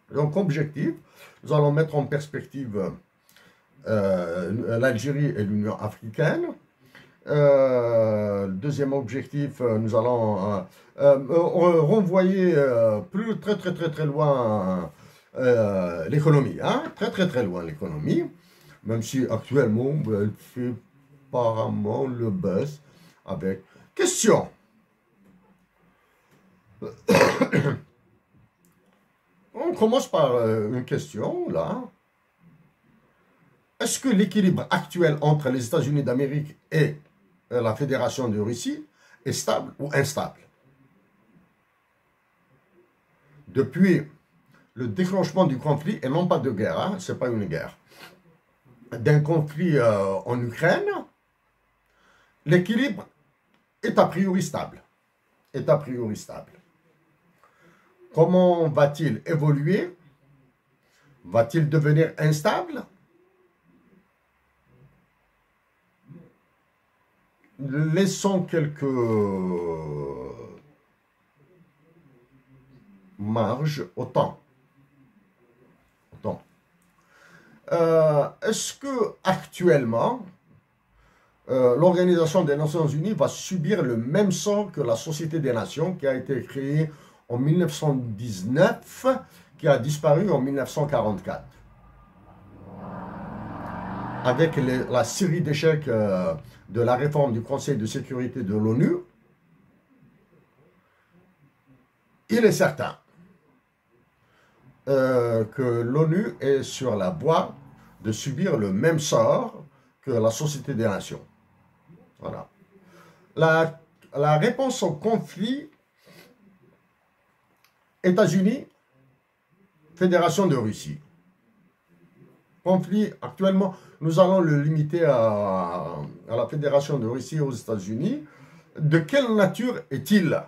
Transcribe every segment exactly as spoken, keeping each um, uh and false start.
Donc, objectif, nous allons mettre en perspective euh, l'Algérie et l'Union africaine. Euh, deuxième objectif, euh, nous allons euh, euh, renvoyer euh, plus très très très très loin euh, l'économie, hein, très très très loin l'économie, même si actuellement elle fait apparemment le buzz avec question. On commence par euh, une question là. Est-ce que l'équilibre actuel entre les États-Unis d'Amérique et la Fédération de Russie est stable ou instable? Depuis le déclenchement du conflit, et non pas de guerre, hein, ce n'est pas une guerre, d'un conflit euh, en Ukraine, l'équilibre est a priori stable. Est a priori stable. Comment va-t-il évoluer? Va-t-il devenir instable? Laissons quelques marges au temps. Au temps. Euh, Est-ce que actuellement, euh, l'Organisation des Nations Unies va subir le même sort que la Société des Nations qui a été créée en mille neuf cent dix-neuf, qui a disparu en mille neuf cent quarante-quatre? Avec les, la série d'échecs euh, de la réforme du Conseil de sécurité de l'ONU, il est certain euh, que l'ONU est sur la voie de subir le même sort que la Société des Nations. Voilà. La, la réponse au conflit, États-Unis, Fédération de Russie. Conflit, actuellement, nous allons le limiter à, à la Fédération de Russie et aux États-Unis. De quelle nature est-il?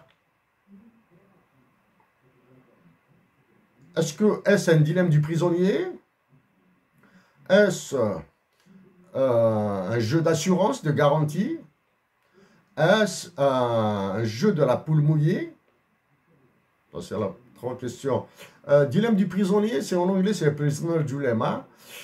Est-ce que est-ce un dilemme du prisonnier? Est-ce euh, un jeu d'assurance, de garantie? Est-ce un jeu de la poule mouillée? C'est la trois questions. Euh, dilemme du prisonnier, c'est en anglais, c'est prisoner dilemma.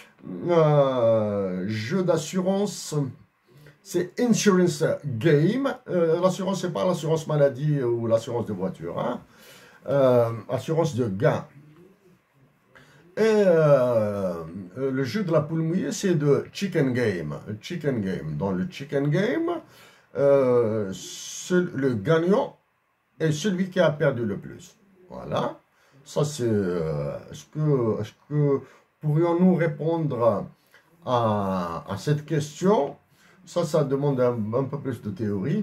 Euh, jeu d'assurance, c'est insurance game. Euh, l'assurance, c'est pas l'assurance maladie ou l'assurance de voiture. Hein? Euh, assurance de gain. Et euh, le jeu de la poule mouillée, c'est de chicken game. Chicken game. Dans le chicken game, euh, le gagnant est celui qui a perdu le plus. Voilà. Ça, c'est. Euh, est-ce que, est-ce que pourrions-nous répondre à, à cette question? Ça, ça demande un, un peu plus de théorie.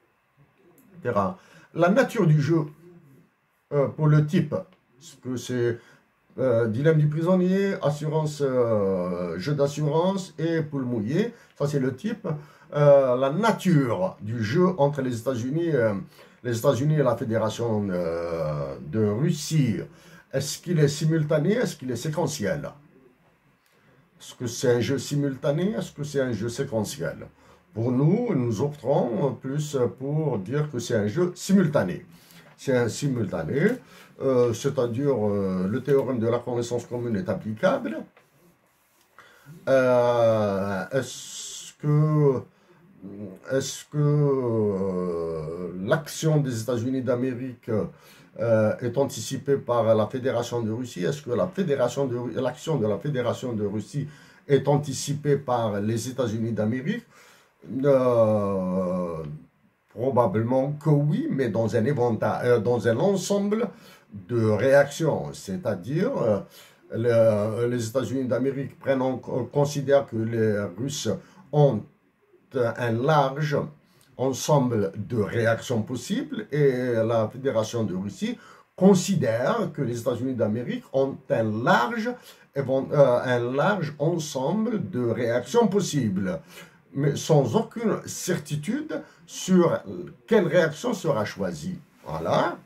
La nature du jeu, euh, pour le type, est-ce que c'est euh, dilemme du prisonnier, assurance, euh, jeu d'assurance et poule mouillée? Ça, c'est le type. Euh, la nature du jeu entre les États-Unis euh, les États-Unis et la Fédération euh, de Russie, est-ce qu'il est simultané? Est-ce qu'il est séquentiel? Est-ce que c'est un jeu simultané? Est-ce que c'est un jeu séquentiel? Pour nous, nous opterons plus pour dire que c'est un jeu simultané. C'est un simultané, euh, c'est-à-dire euh, le théorème de la connaissance commune est applicable. Euh, est-ce que Est-ce que euh, l'action des États-Unis d'Amérique euh, est anticipée par la Fédération de Russie? Est-ce que la fédération de l'action de la Fédération de Russie est anticipée par les États-Unis d'Amérique? euh, Probablement que oui, mais dans un éventail, euh, dans un ensemble de réactions, c'est-à-dire euh, le, les États-Unis d'Amérique prennent en, considèrent que les Russes ont un large ensemble de réactions possibles et la Fédération de Russie considère que les États-Unis d'Amérique ont un large, un large ensemble de réactions possibles, mais sans aucune certitude sur quelle réaction sera choisie. Voilà.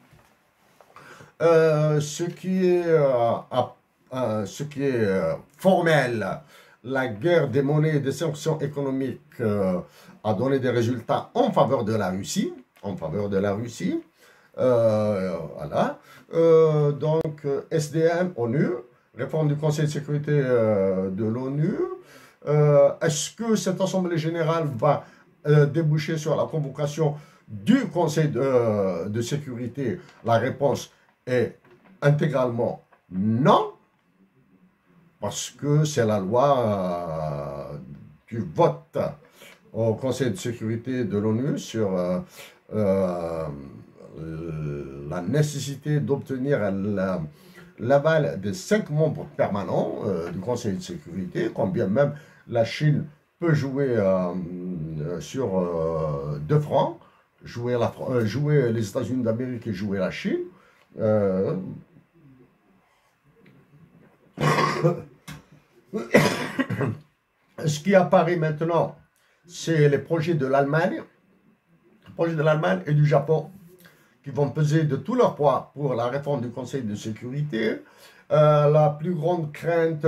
Euh, ce qui est, euh, euh, ce qui est euh, formel, la guerre des monnaies et des sanctions économiques euh, a donné des résultats en faveur de la Russie, en faveur de la Russie. Euh, voilà. Euh, donc, S D M, ONU, réforme du Conseil de sécurité euh, de l'ONU. Euh, Est-ce que cette Assemblée générale va euh, déboucher sur la convocation du Conseil de, de sécurité? La réponse est intégralement non, parce que c'est la loi euh, du vote au Conseil de sécurité de l'ONU sur euh, euh, la nécessité d'obtenir l'aval des cinq membres permanents euh, du Conseil de sécurité, quand bien même la Chine peut jouer euh, sur euh, deux fronts, jouer, la, euh, jouer les États-Unis d'Amérique et jouer la Chine. Euh, Ce qui apparaît maintenant, c'est les projets de l'Allemagne, les projets de l'Allemagne et du Japon, qui vont peser de tout leur poids pour la réforme du Conseil de sécurité. Euh, la plus grande crainte,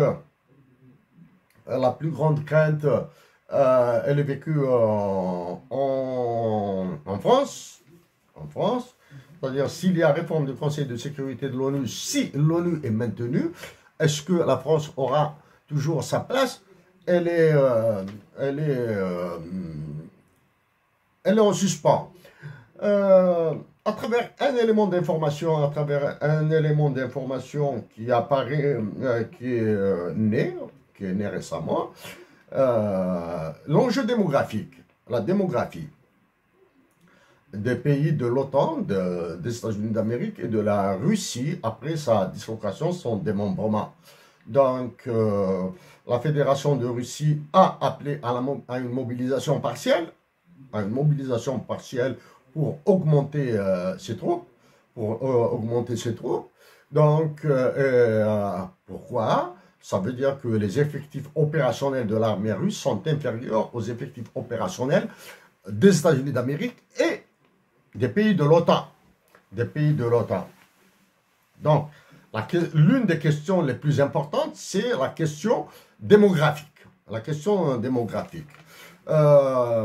la plus grande crainte, euh, elle est vécue euh, en, en France, en France. C'est-à-dire, s'il y a réforme du Conseil de sécurité de l'ONU, si l'ONU est maintenue, est-ce que la France aura toujours sa place? Elle est, euh, elle est, euh, elle est en suspens. Euh, à travers un élément d'information, à travers un élément d'information qui apparaît, euh, qui est euh, né, qui est né récemment, euh, l'enjeu démographique, la démographie des pays de l'OTAN, de, des États-Unis d'Amérique et de la Russie après sa dislocation, son démembrement. Donc, euh, la Fédération de Russie a appelé à, la, à une mobilisation partielle, à une mobilisation partielle pour augmenter euh, ses troupes, pour euh, augmenter ses troupes. Donc, euh, euh, pourquoi? Ça veut dire que les effectifs opérationnels de l'armée russe sont inférieurs aux effectifs opérationnels des États-Unis d'Amérique et des pays de l'OTAN. Des pays de l'OTAN. Donc, l'une des questions les plus importantes, c'est la question démographique. La question démographique. Euh,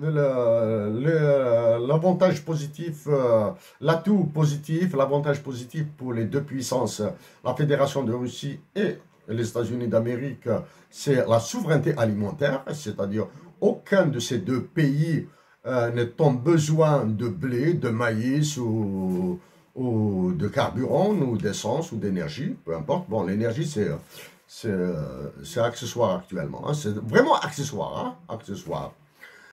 L'avantage positif, euh, l'atout positif, l'avantage positif pour les deux puissances, la Fédération de Russie et les États-Unis d'Amérique, c'est la souveraineté alimentaire, c'est-à-dire aucun de ces deux pays euh, n'a besoin de blé, de maïs ou, ou de carburant ou d'essence ou d'énergie, peu importe. Bon, l'énergie, c'est accessoire actuellement, hein. C'est vraiment accessoire, hein, accessoire.